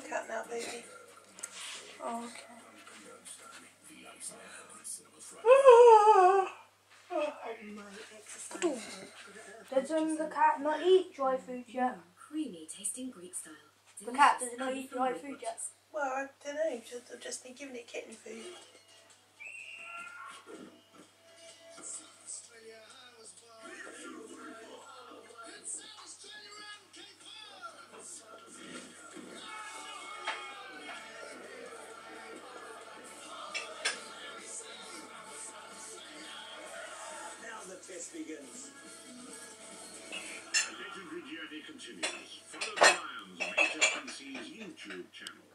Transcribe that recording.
cat now, baby. Oh, okay. Does the cat not eat dry food yet? Creamy tasting Greek style. The cat does not eat dry food yet. Well, I don't know. I've just been giving it kitten food. The test begins. The legendary journey continues. Follow the Lions on HSBC's YouTube channel.